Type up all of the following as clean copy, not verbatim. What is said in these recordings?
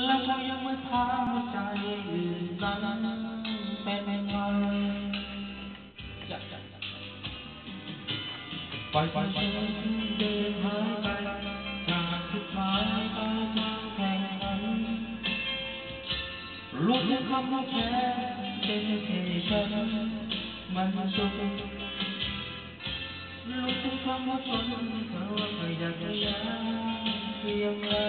แล้วเขายังไม่ถามว่าใจอื่นนั้นเป็นไงปล่อยเธอเดินหายไปจากจุดหมายปลายทางแข่งขันรู้ทุกคำว่าแพ้เป็นแค่ฉันมันสุขรู้ทุกคำว่าทนเธอไม่อยากจะย้ำเพียงไร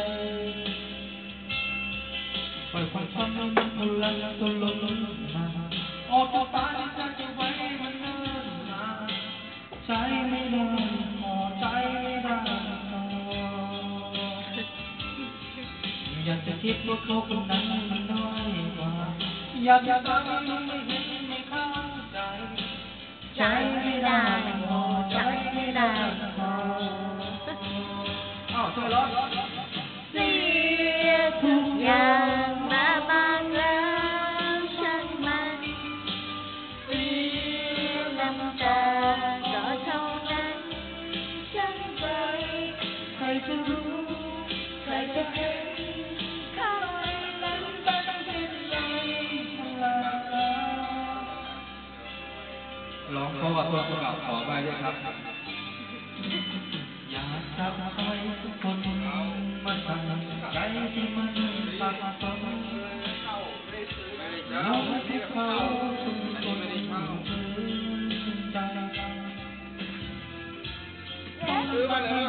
ปล่อยความช้ำให้มันทุลักทุเลมาออกจากตาที่ใจจะไว้มันเนิ่นนานใจไม่ได้พอใจไม่ได้พออยากจะคิดว่าเขาคนนั้นมันน้อยกว่าอยากจะตามไม่เห็นไม่เข้าใจใจไม่ได้พอใจไม่ได้พอช่วยร้องเสียทุกอย่างมามากแล้วช่างมันเสียน้ำตาก็เท่านั้นช่างใจใครจะรู้ใครจะเห็นข้างในนั้นเป็นเช่นไรร้องเพราะว่าตัวประกอบขอไปด้วยครับอยากจะไปทุกคนมาสั่งใจที่มันสับสนยอมให้เขาทุกคนถึงใจคือมาเลย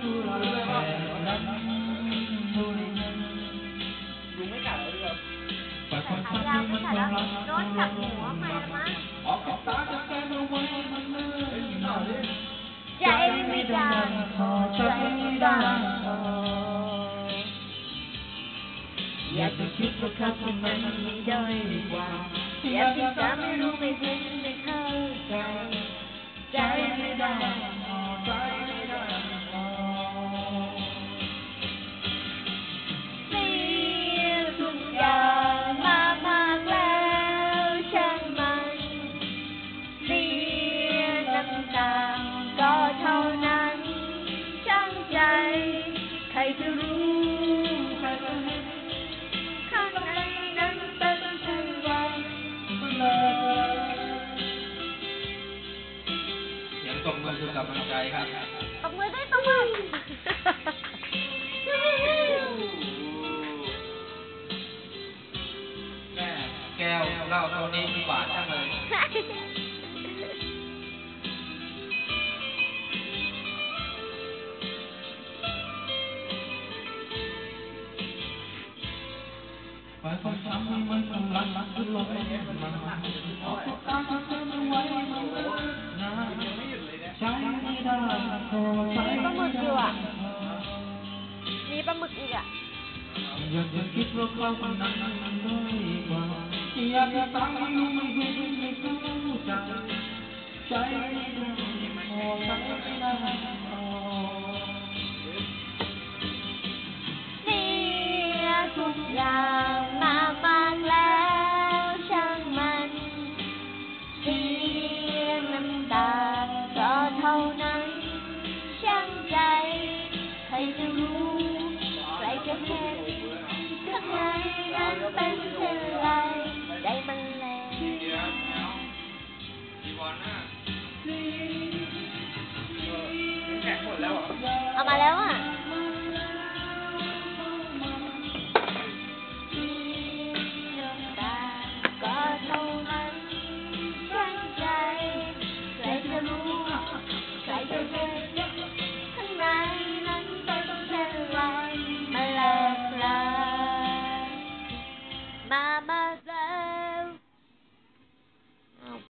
ดูไม่กัดเลยครับแต่คนทำให้มันทรมานโดนจับหัวไปละมั้งออกจากตาจะแก้มาไว้มันเนิ่นนานใจไม่ได้พอใจไม่ได้พออยากจะคิดว่าเขาคนนั้นมีด้อยกว่าอยากที่จะไม่รู้ไม่เห็นไม่เข้าใจใจไม่ได้พอใจไม่ได้พอเสียทุกอย่างมามากแล้วช่างมันเสียน้ำตาก็เท่านั้นช่างใจใครจะรู้ใครจะเห็นข้างในนั้นเป็นเช่นไรเสียงตบมือคือกำลังใจครับตบมือได้ตบมือแม่แก้วเหล้าตัวนี้มีบาทจังเลยปล่อยความช้ำให้มันทำรักทุกลมมันออกจากตาจะเธอไม่ไหวมันเนิ่นนานใจไม่ได้พอใจไม่ได้มีปลาหมึกอีกอ่ะอยากจะคิดว่าเขาคนนั้นมันด้อยกว่าอยากจะตามไม่รู้ไม่เห็นไม่เข้าใจใจไม่ได้พอใจไม่ได้พอเสียทุกอย่างมามากแล้วช่างมันเสียน้ำตาก็เท่านั้นช่างใจใครจะรู้ใครจะเห็นข้างในนั้นเป็นเช่นไรใจมันแรงเอามาแล้วอ่ะ